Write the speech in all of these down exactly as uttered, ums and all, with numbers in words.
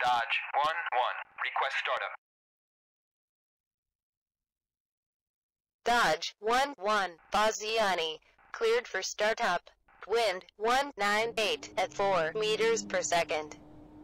Dodge one one. Request startup. Dodge one one. Baziani. Cleared for startup. Wind one nine eight at four meters per second.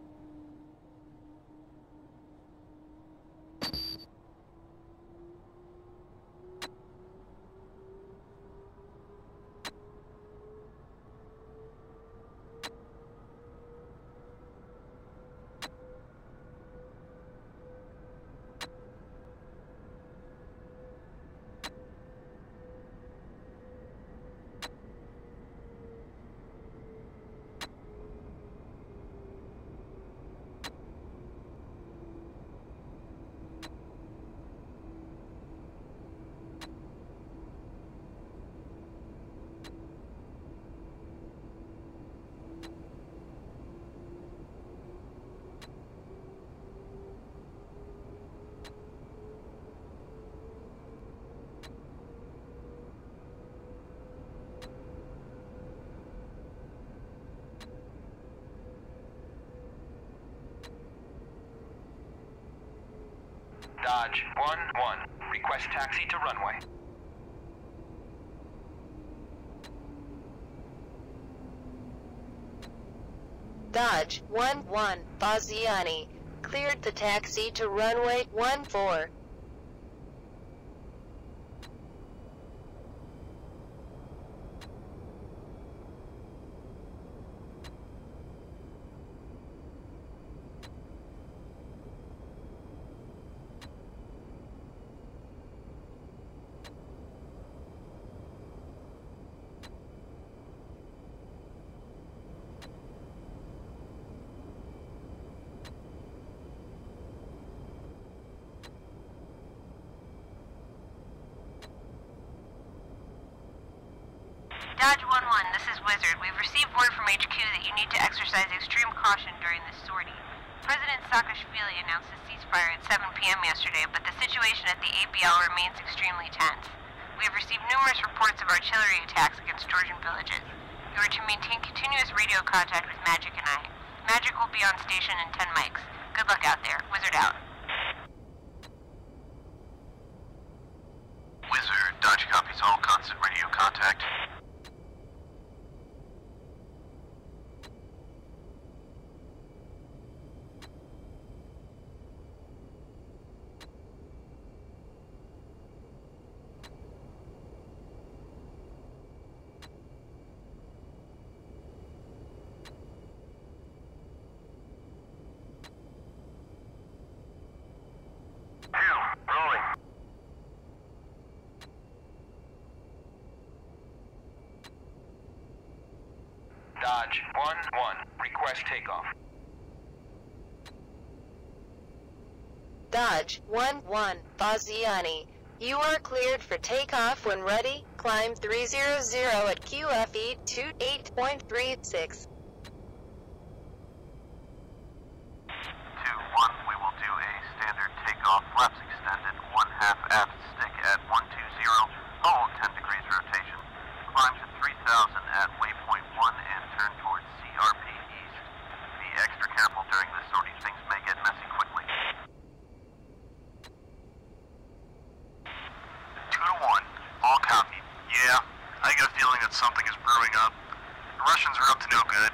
Dodge one one. Request taxi to runway. Dodge one one. Baziani. Cleared the taxi to runway one four. Dodge one one, this is Wizard. We've received word from H Q that you need to exercise extreme caution during this sortie. President Saakashvili announced a ceasefire at seven p m yesterday, but the situation at the A B L remains extremely tense. We have received numerous reports of artillery attacks against Georgian villages. You are to maintain continuous radio contact with Magic and I. Magic will be on station in ten mics. Good luck out there. Wizard out. Wizard, Dodge copies all constant radio contact. Dodge one one. Request takeoff. Dodge one one. Baziani. You are cleared for takeoff when ready. Climb three hundred at Q F E twenty-eight point three six. two one, we will do a standard takeoff, flaps extended, one half aft stick at one two zero, hold ten degrees rotation, climb to three thousand at waypoint one and turn towards C R P east. Be extra careful during this sortie, things may get messy quickly. two to one, all copy. Yeah, I get a feeling that something is brewing up. The Russians are up to no good.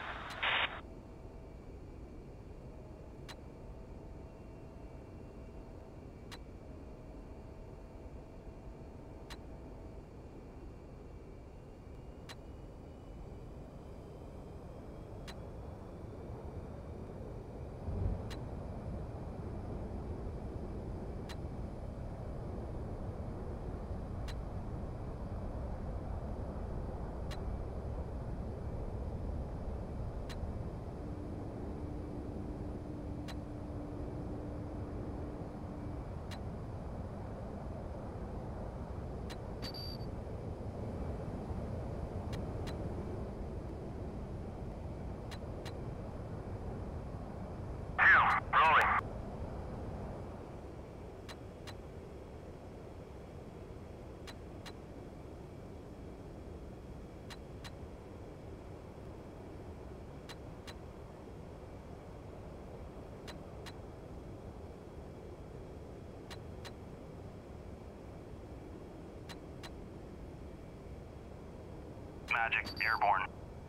Magic, airborne.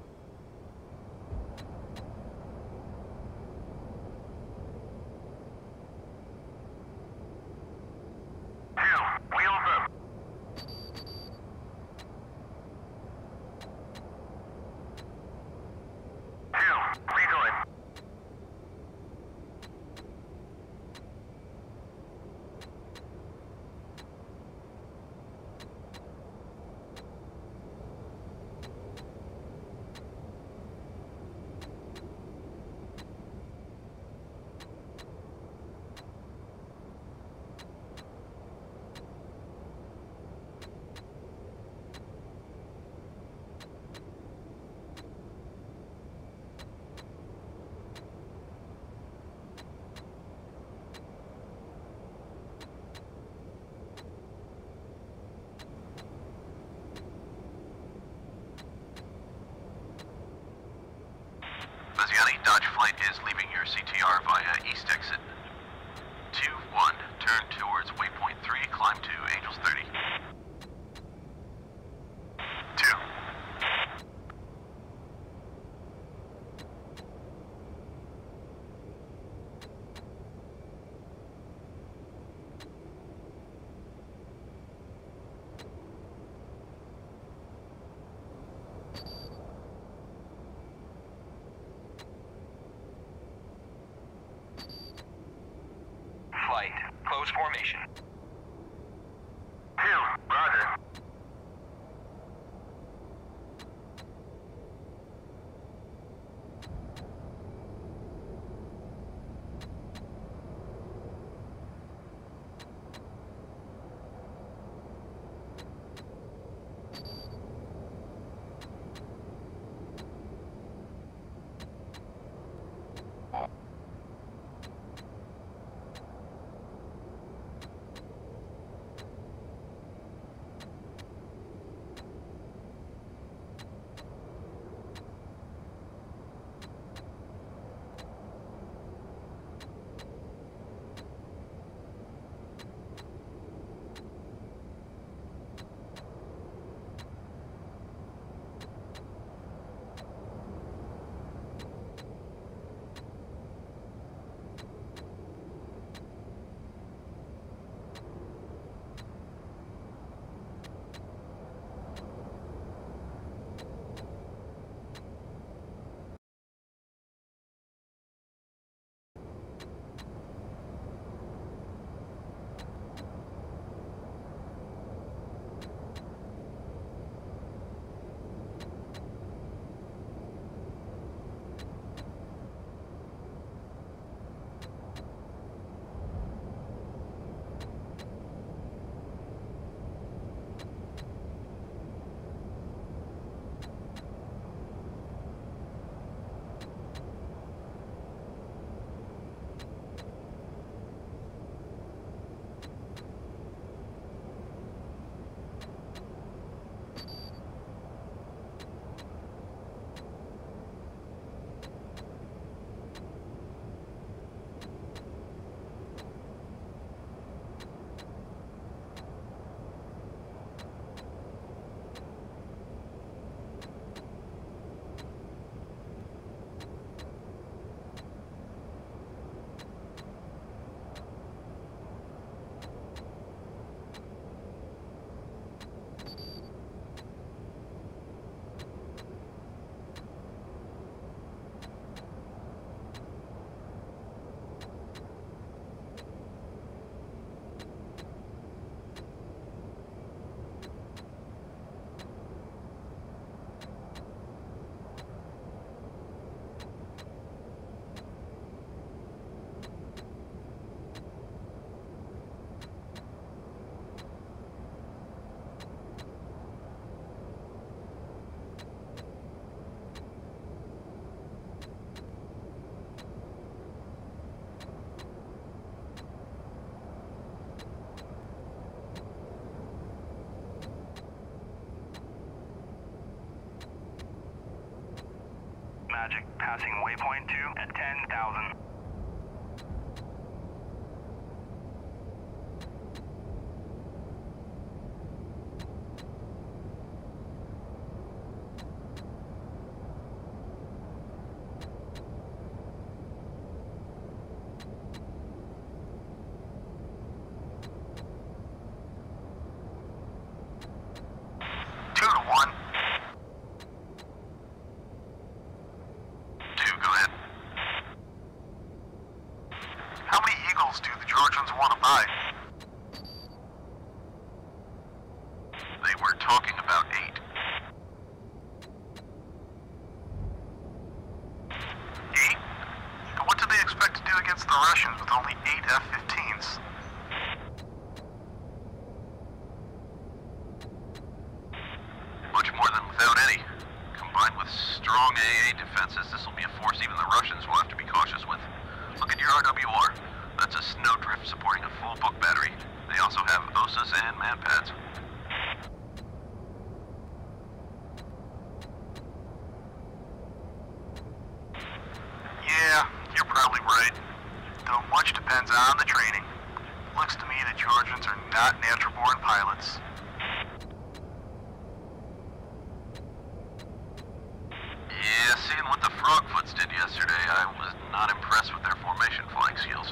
Two, wheels up. Two, rejoin. Baziani, Dodge Flight is leaving your C T R via east exit. two one, turn towards waypoint three, climb to Angels thirty. two. Flight, close formation. two, roger. Magic, passing waypoint two at ten thousand. Georgians want to buy? They were talking about eight. Eight? What do they expect to do against the Russians with only eight F fifteens? Much more than without any. Combined with strong A A defenses, this will be a force even the Russians will have to be cautious with. Look at your R W R. That's a snowdrift supporting a full book battery. They also have O S As and manpads. Yeah, you're probably right. Though much depends on the training. Looks to me the Georgians are not natural-born pilots. Yeah, seeing what the Frogfoots did yesterday, I was not impressed with their formation flying skills.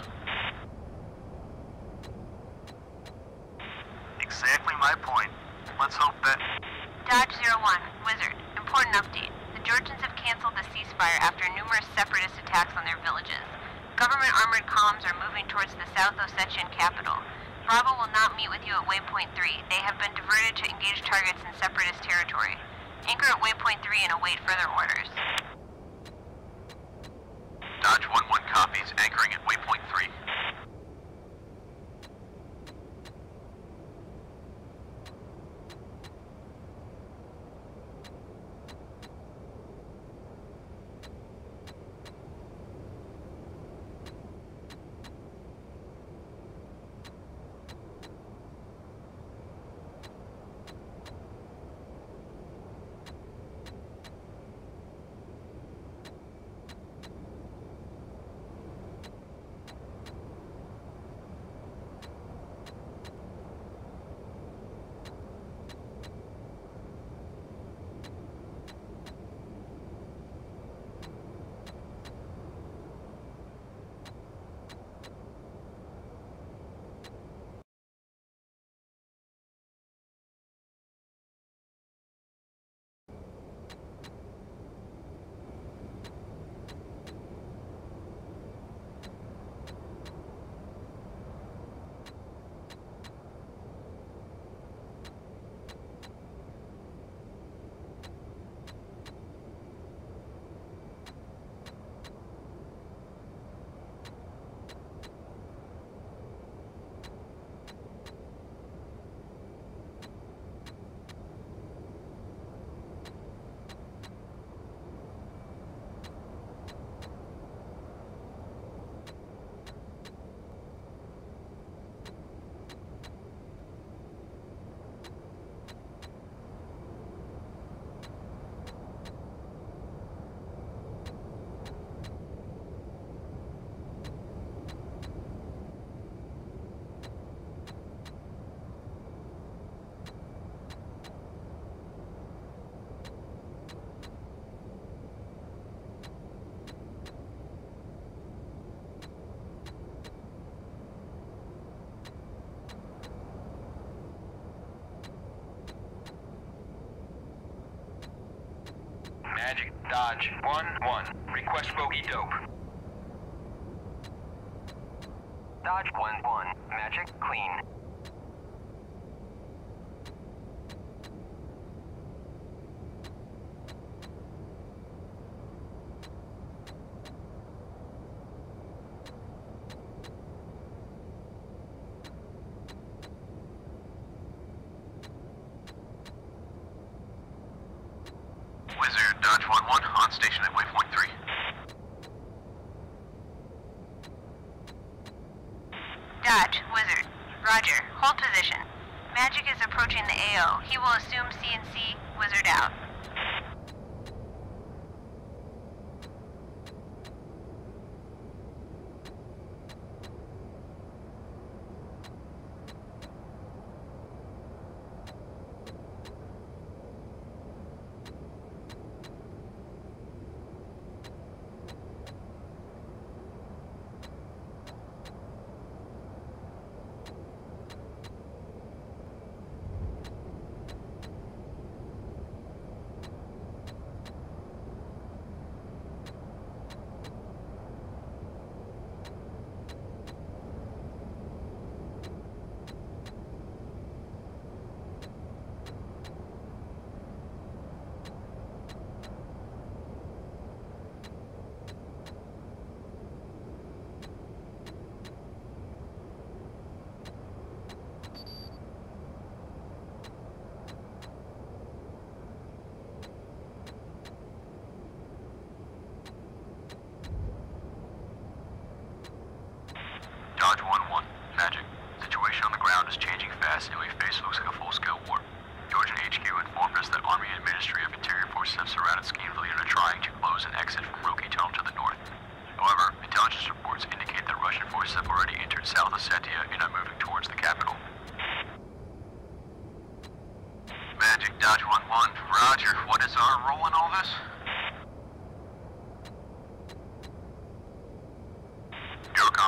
Exactly my point. Let's hope that... Dodge zero one, Wizard. Important update. The Georgians have canceled the ceasefire after numerous separatist attacks on their villages. Government armored columns are moving towards the South Ossetian capital. Bravo will not meet with you at Waypoint three. They have been diverted to engage targets in separatist territory. Anchor at Waypoint three and await further orders. Dodge one one copies, anchoring at Waypoint three. Magic, Dodge, one one. Request bogey dope. Dodge, one one. Magic, clean. Wizard, Dodge one one, on station at Waypoint three. Dodge, Wizard. Roger. Hold position. Magic is approaching the A O. He will assume C N C. Wizard out.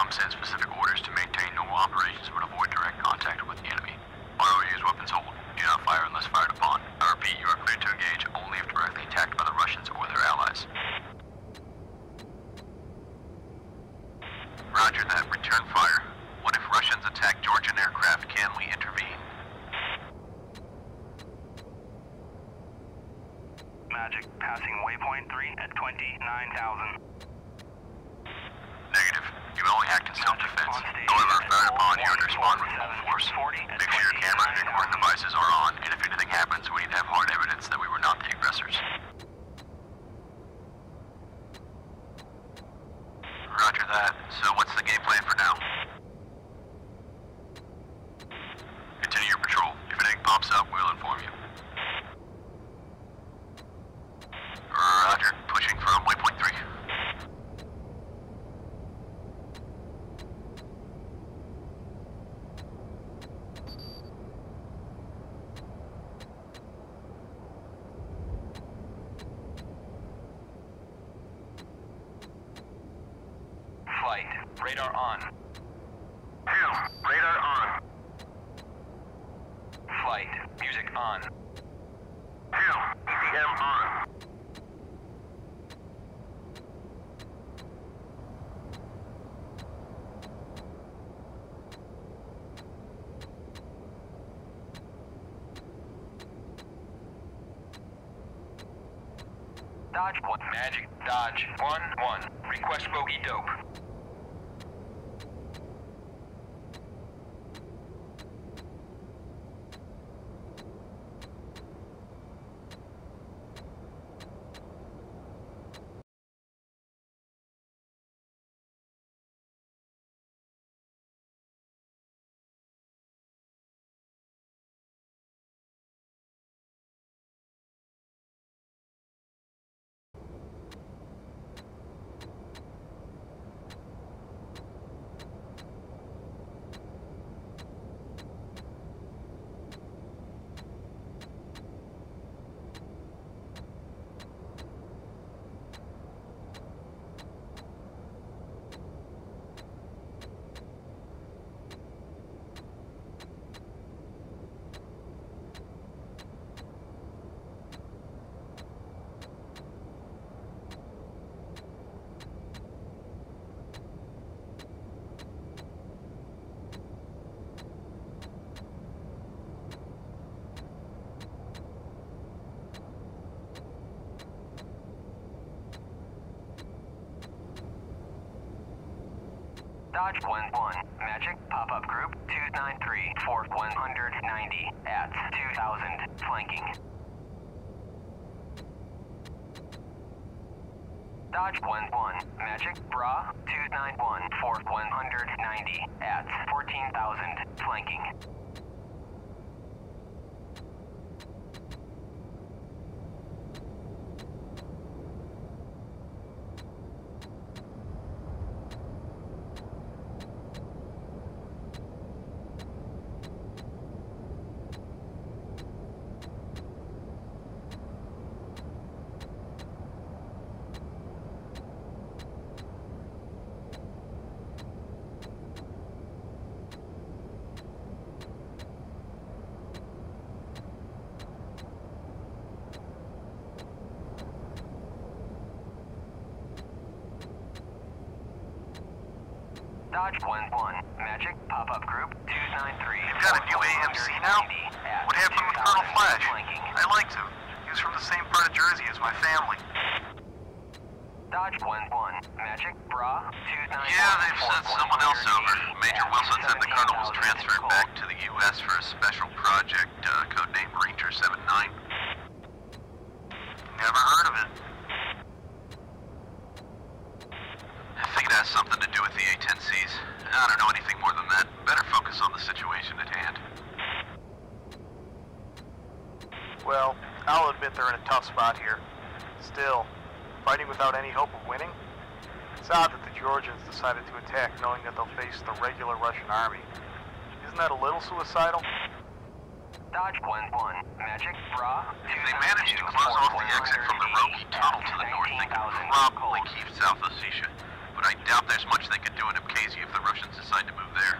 Com sent specific orders to maintain normal operations but avoid direct contact with the enemy. R O U's weapons hold. Do not fire unless fired upon. I repeat, you are cleared to engage only if directly attacked by the Russians or their allies. Roger that. Return fire. What if Russians attack Georgian aircraft? Can we intervene? Magic, passing waypoint three at twenty-nine thousand. Negative. You only act in self-defense. However, if fired upon, you would respond with full force. Make sure your cameras and recording devices are on, and if anything happens, we need to have hard evidence that we were not the aggressors. Roger that. So what's the game plan for now? Continue your patrol. If anything pops up, we'll inform you. Roger. Pushing from waypoint three. Flight. Radar on. Two, radar on. Flight. Music on. Two, E P M on. Dodge one. Magic. Dodge. One, one. Request bogey dope. Dodge one one. Magic. Pop-up group two nine three for one ninety at two thousand. Flanking. Dodge one one. Magic. Bra two nine one for one ninety at fourteen thousand. Flanking. Dodge one one. Magic. Pop-up group two nine three. You've got a new A M C now? What happened with Colonel Flash? I liked him. He was from the same part of Jersey as my family. Dodge one one. Magic. Bra two nine one. Yeah, they've sent someone else over. Major Wilson said the Colonel was transferred back to the U S for a special project, uh, codenamed Ranger seventy-nine. Never heard of it. I think it has something to do with the A ten Cs. I don't know anything more than that. Better focus on the situation at hand. Well, I'll admit they're in a tough spot here. Still, fighting without any hope of winning? It's odd that the Georgians decided to attack knowing that they'll face the regular Russian army. Isn't that a little suicidal? Dodge one one. Magic. Bra If they manage to close off the exit from the Roki tunnel to the north, they can probably keep South Ossetia. But but I doubt there's much they could do in Abkhazia if the Russians decide to move there.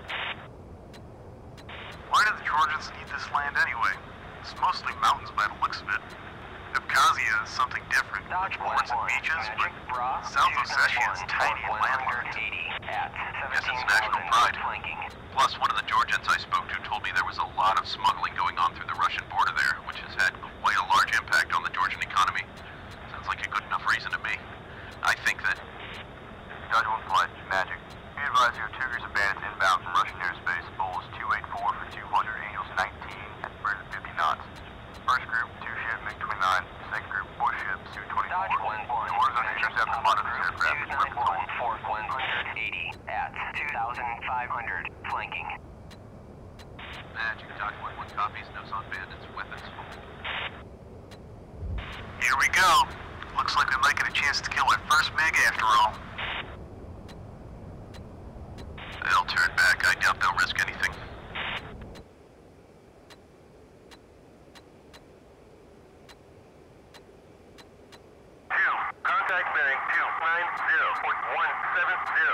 Why do the Georgians need this land anyway? It's mostly mountains by the looks of it. Abkhazia is something different. Dodge Forts and one one, beaches, Magic but Bra South Ossetia is tiny and one landlocked. eighty at Guess it's seventeen national thousand pride. flanking. Plus, one of the Georgians I spoke to told me there was a lot of smuggling going on through the Russian border there, which has had quite a large impact on the Georgian economy. Sounds like a good enough reason to me. I think that... Dodge one flight, Magic. Be advised you have two groups of bandits inbound from Russian airspace. Bowl is two eighty-four for two hundred, Angels nineteen at three hundred fifty knots. First group, two ship MiG twenty-nine. Second group, four ship Su twenty-four. Dodge one one, The orders on the Magic intercept the Papa pilot of this Group aircraft. two nine one for one eighty at two thousand five hundred flanking. Magic, Dodge one one copies, nose on bandits, weapons. Here we go. Looks like we might get a chance to kill our first MiG after all. They'll turn back. I doubt they'll risk anything. Two, contact bearing two nine zero point one seven zero.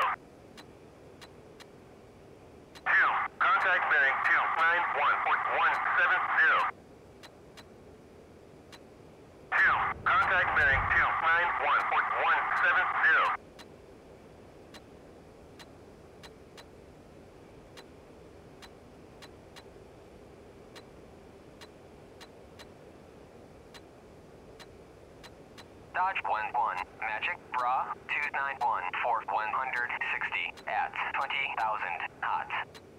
Two, contact bearing two nine one point one seven zero. Two, contact bearing two nine one point one seven zero. Dodge one one, Magic Bra two nine one for one sixty at twenty thousand knots.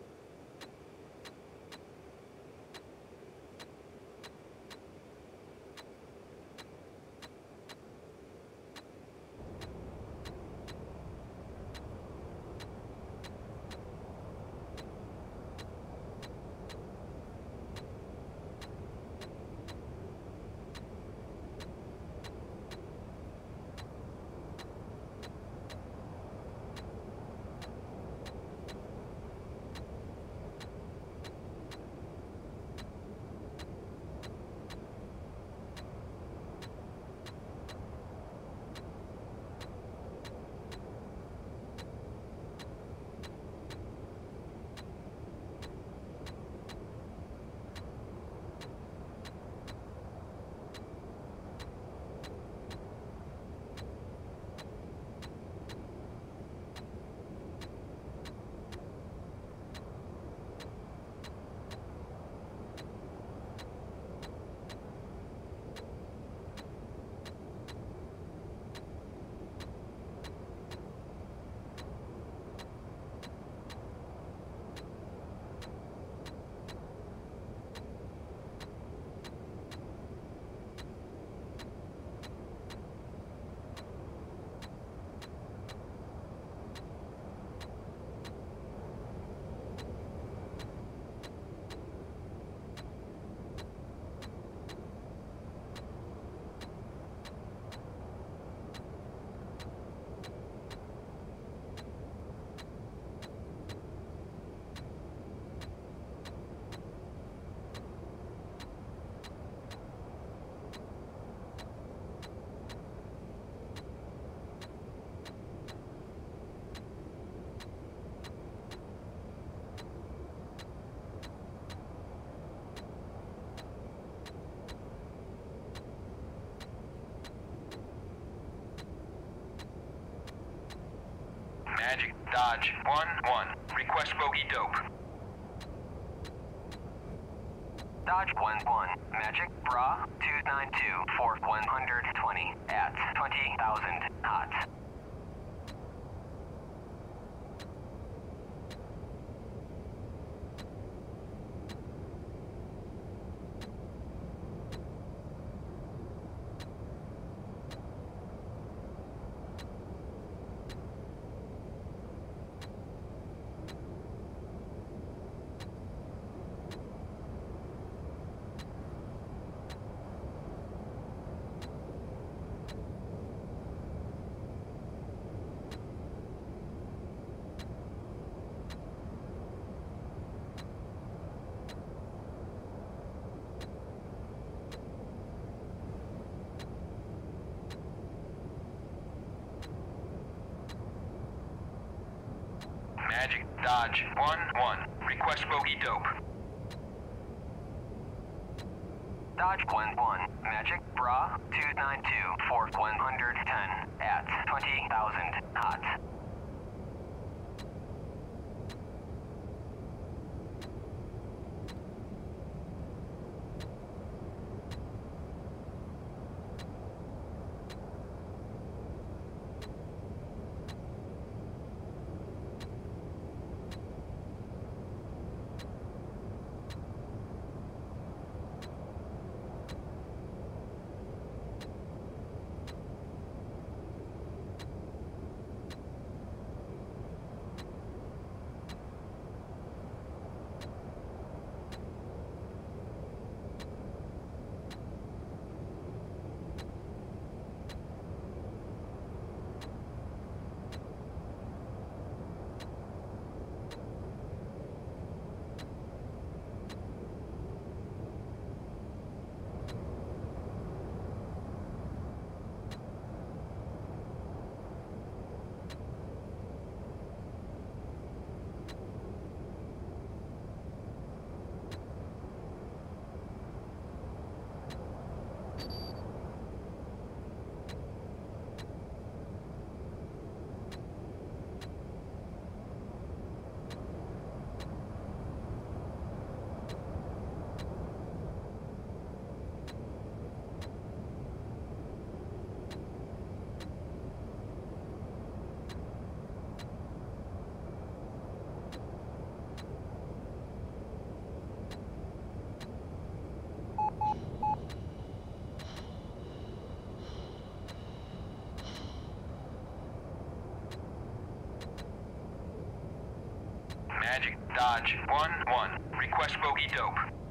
Magic Dodge one one, request bogey dope. Dodge one one, Magic Bra two nine two for one twenty at twenty thousand knots. Magic, Dodge, one one. Request bogey dope. Dodge one one. Magic, Bra, two nine two, for one hundred ten at twenty thousand hot. Magic, Dodge, one one. Request bogey dope.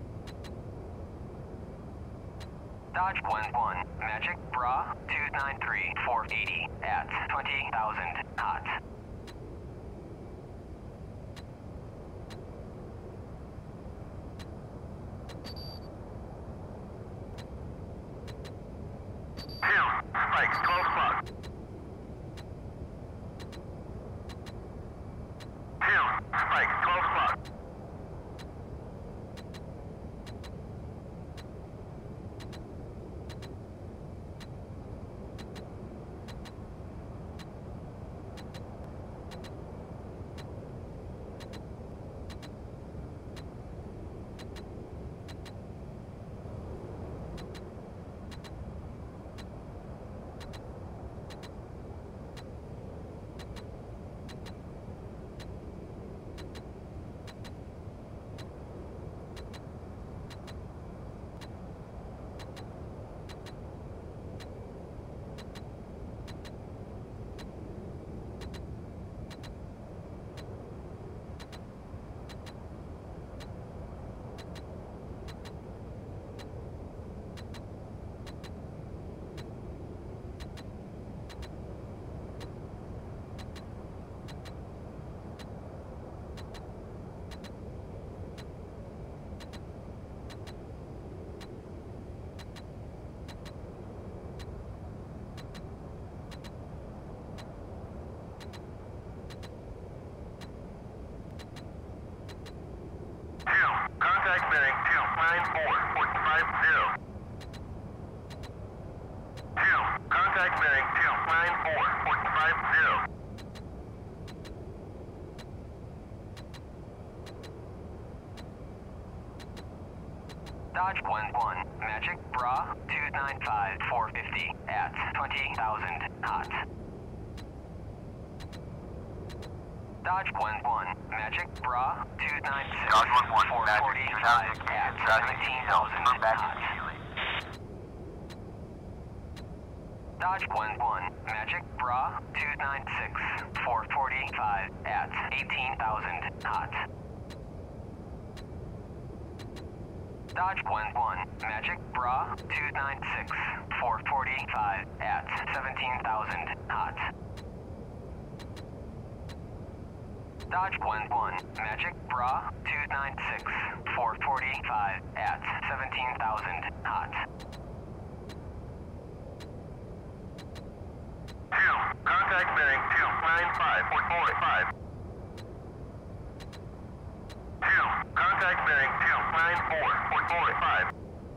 Dodge one one. Magic, Bra, two nine three, four eighty at twenty thousand hot. Two, spikes, close spot. Two, spikes, close spot. Contact bearing two nine four point five zero. two. Contact bearing two nine four point five zero. Dodge one one. Magic, Bra, two nine five, four fifty at twenty thousand hot. Dodge one one. Magic, Bra, two nine six, Dodge one one, four Magic, forty-five you're now at in traffic seventeen details, thousand come back hot. immediately. Dodge one one. Magic, Bra, two nine six, four forty-five at eighteen thousand hot. Dodge one one. Magic, Bra, two nine six, four forty-five at seventeen thousand hot. Dodge one one. Magic, Bra, two nine six, four forty-five at seventeen thousand hot. two. Contact bearing two nine five point four five. Contact bearing two nine four four four five.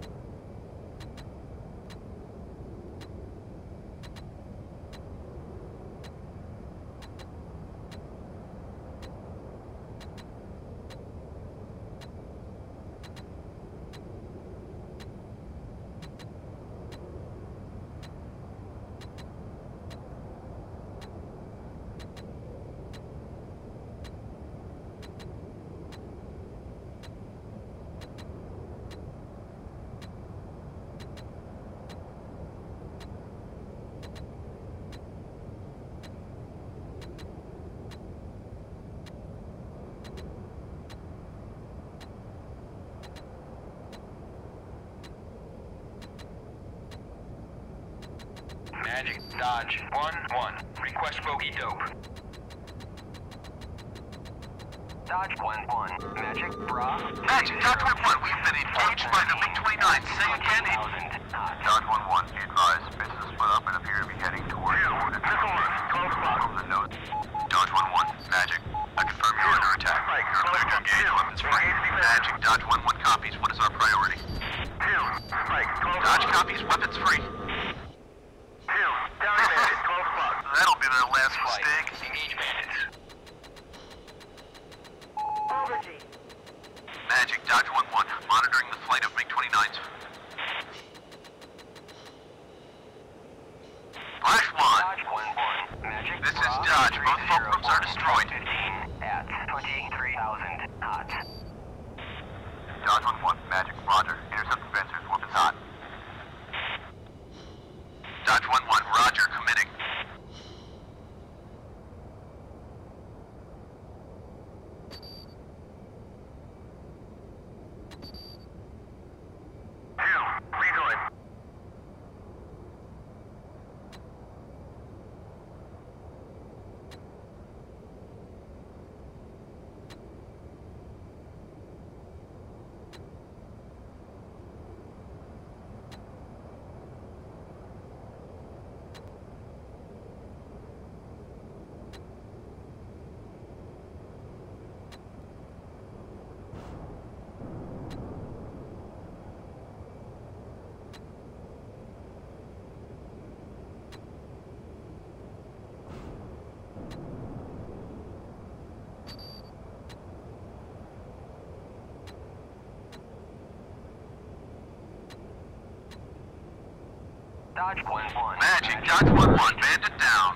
Magic, Dodge, one one. Request bogey dope. Dodge one one. Magic, Bra. Magic, Dodge one one, we've been engaged by the MiG twenty-nine. Say again, it... Dodge one one, be advised. Bases split up and appear to be heading toward the the nose. Dodge one one, Magic, I confirm you're under attack. You're clear to engage, weapons free. Magic, Dodge one one copies. What is our priority? Dodge copies, weapons free. That'll be their last mistake. Engage bandits. Magic, Dodge one one, monitoring the flight of MiG twenty-nines. Flash one. Dodge one one. Magic, This is Bra, Dodge. three Both zero fulcrums are destroyed. fifteen at twenty-three thousand knots. Dodge one one, Magic, roger. Intercept fencers, weapons hot. Dodge one one, roger, committing. Dodge one one. Magic, Dodge one one, bandit down.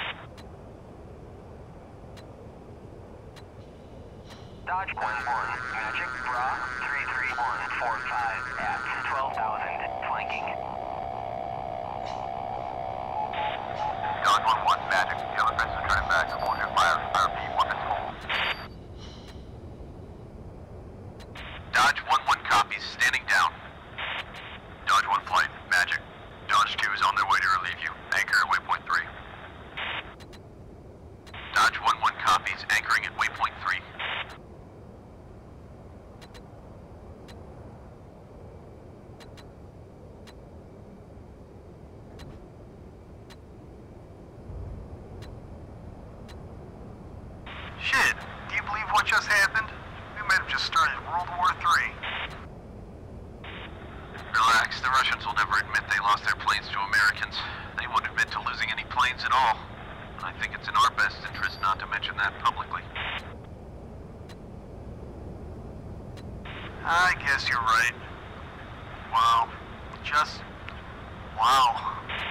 Dodge one one. Magic, Bra, three three one four five at twelve thousand, flanking. Dodge one one, Magic. The other fence is turning back. Hold your fire. I repeat, weapons full. Dodge one one copies, standing down. Dodge one flight, Magic. Dodge two is on their way to relieve you. Anchor at waypoint three. Dodge one one copies, anchoring at waypoint three. Shit, do you believe what just happened? We might have just started World War Three. Relax, the Russians will never admit they lost their planes to Americans. They won't admit to losing any planes at all. I think it's in our best interest not to mention that publicly. I guess you're right. Wow. Just... wow.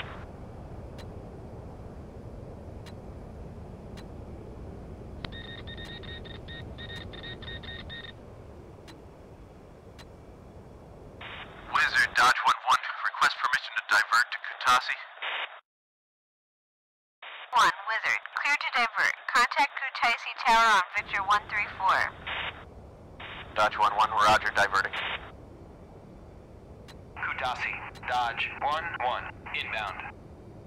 Wizard, Dodge one one, request permission to divert to Kutasi. one, Wizard. Clear to divert. Contact Kutaisi Tower on Victor one three four. Dodge one one, roger, diverting. Kutasi. Dodge one one. Inbound.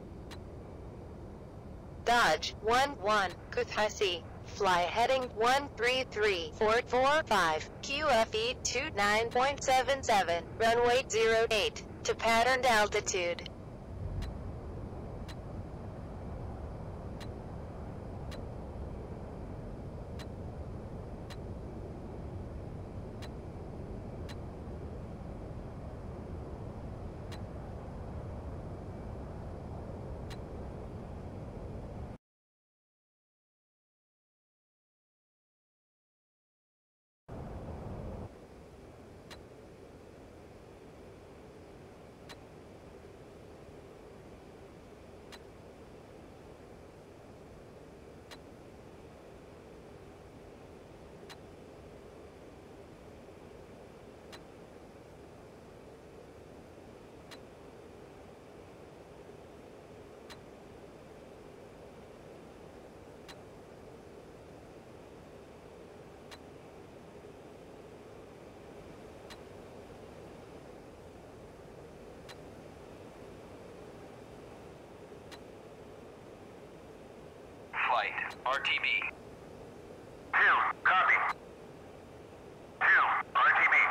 Dodge one one. Kutasi. Fly heading one three three four four five. Q F E two nine point seven seven. Runway zero eight. To patterned altitude. R T B. Two, copy. Two, R T B.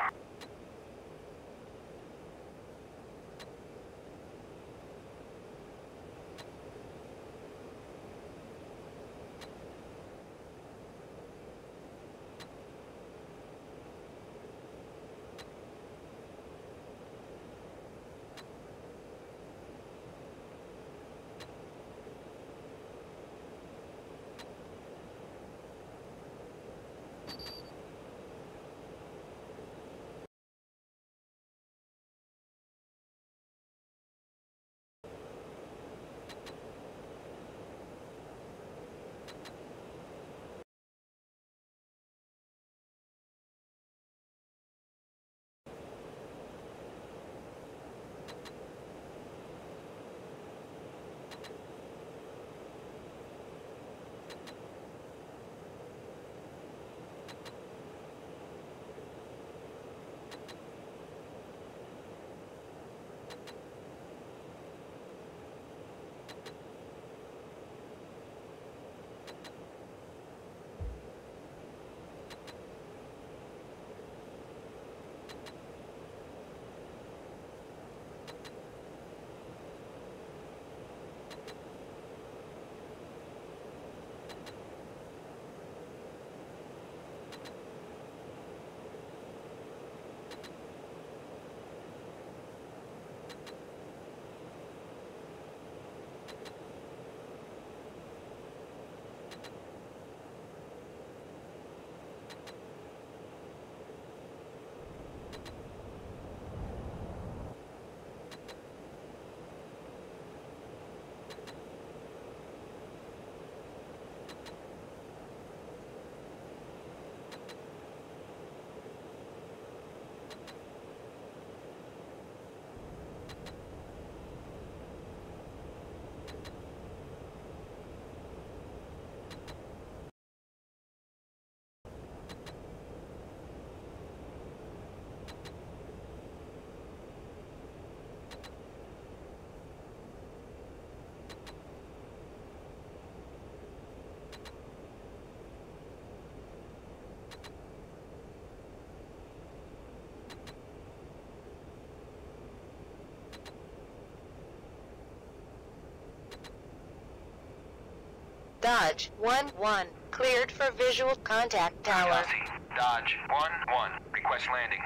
Dodge one one, cleared for visual contact tower. Copy. Dodge one one, request landing.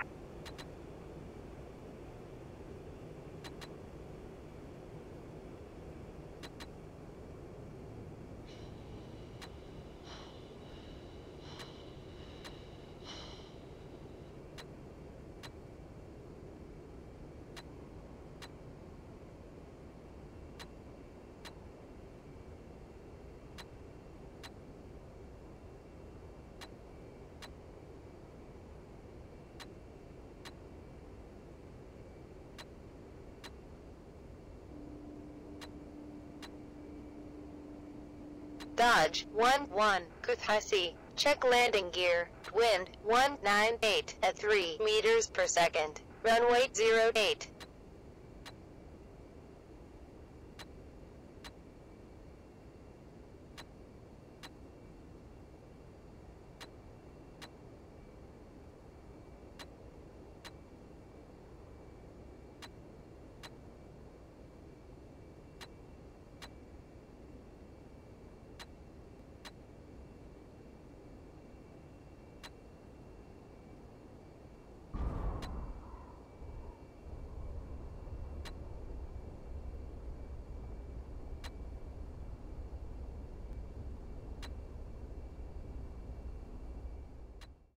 Dodge one one, Kuthasi, check landing gear, wind one nine eight at three meters per second, runway zero eight.